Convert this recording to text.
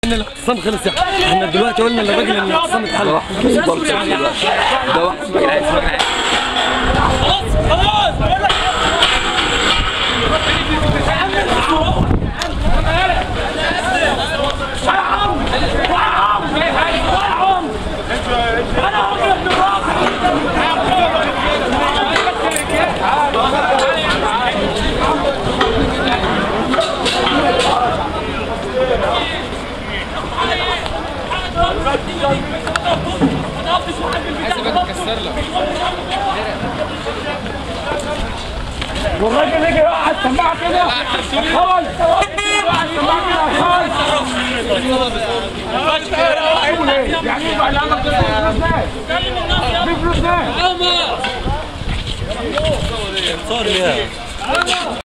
ان الاعتصام خلص يا احمد. احنا دلوقتي قلنا للراجل ان الاعتصام اتحل. ده واحد اسمه جدعان خلاص والراجل يجي يقعد سماعه كده حاول يقعد سماعه كده حاول يعني يبقى العمل ده فلوس ناس